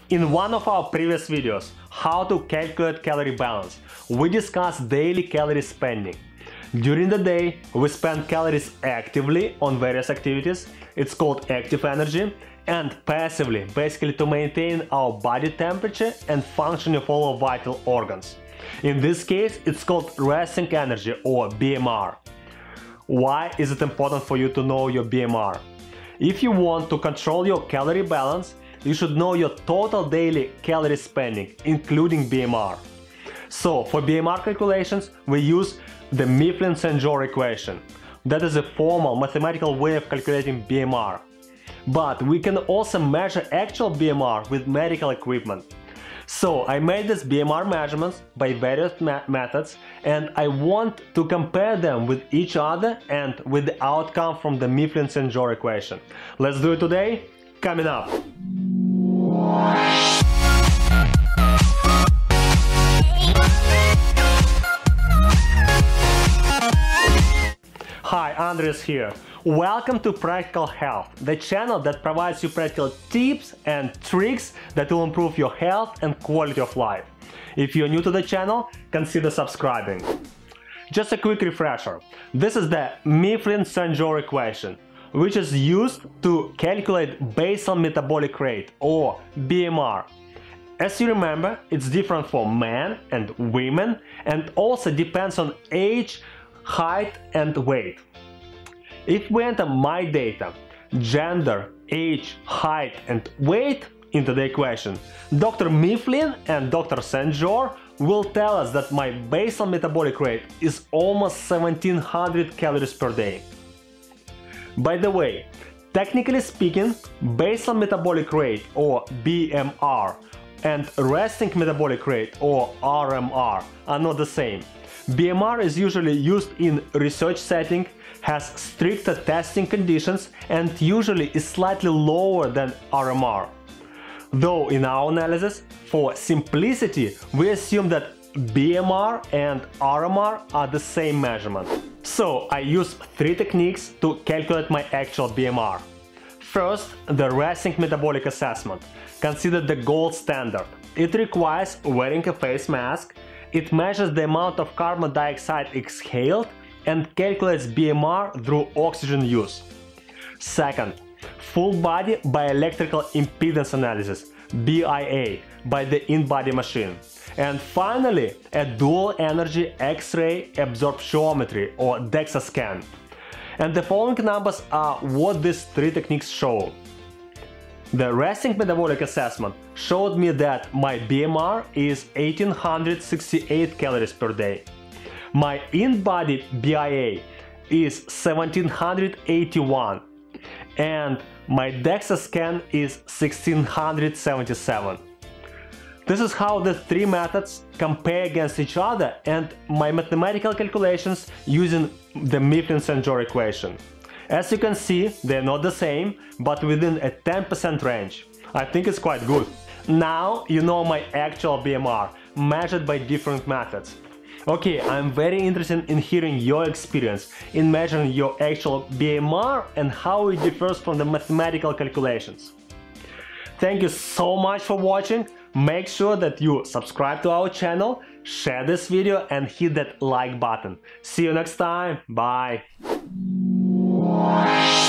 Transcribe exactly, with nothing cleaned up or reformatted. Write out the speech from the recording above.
In one of our previous videos, how to calculate calorie balance, we discussed daily calorie spending. During the day, we spend calories actively on various activities, it's called active energy, and passively, basically to maintain our body temperature and function of all our vital organs. In this case, it's called resting energy or B M R. Why is it important for you to know your B M R? If you want to control your calorie balance, you should know your total daily calorie spending, including B M R. So, for B M R calculations, we use the Mifflin-St Jeor equation. That is a formal mathematical way of calculating B M R. But we can also measure actual B M R with medical equipment. So, I made these B M R measurements by various me methods, and I want to compare them with each other and with the outcome from the Mifflin-St Jeor equation. Let's do it today, coming up! Hi, Andrey is here. Welcome to Practical Health, the channel that provides you practical tips and tricks that will improve your health and quality of life. If you're new to the channel, consider subscribing. Just a quick refresher. This is the Mifflin-St Jeor equation, which is used to calculate basal metabolic rate or B M R. As you remember, it's different for men and women and also depends on age, height and weight. If we enter my data, gender, age, height and weight into the equation, Doctor Mifflin and Doctor St Jeor will tell us that my basal metabolic rate is almost seventeen hundred calories per day. By the way, technically speaking, basal metabolic rate or B M R and resting metabolic rate or R M R are not the same. B M R is usually used in research setting, has stricter testing conditions and usually is slightly lower than R M R. Though in our analysis, for simplicity, we assume that B M R and R M R are the same measurement. So I use three techniques to calculate my actual B M R. First, the resting metabolic assessment, considered the gold standard. It requires wearing a face mask, it measures the amount of carbon dioxide exhaled and calculates B M R through oxygen use. Second, full body bioelectrical impedance analysis, B I A, by the in-body machine. And finally, a Dual-Energy X-ray Absorptiometry or Dexa scan. And the following numbers are what these three techniques show. The resting metabolic assessment showed me that my B M R is one thousand eight hundred sixty-eight calories per day. My in-body B I A is one thousand seven hundred eighty-one and my Dexa scan is one thousand six hundred seventy-seven. This is how the three methods compare against each other and my mathematical calculations using the Mifflin-St Jeor equation. As you can see, they're not the same, but within a ten percent range. I think it's quite good. Now you know my actual B M R, measured by different methods. Okay, I'm very interested in hearing your experience in measuring your actual B M R and how it differs from the mathematical calculations. Thank you so much for watching. Make sure that you subscribe to our channel, share this video and hit that like button. See you next time. Bye.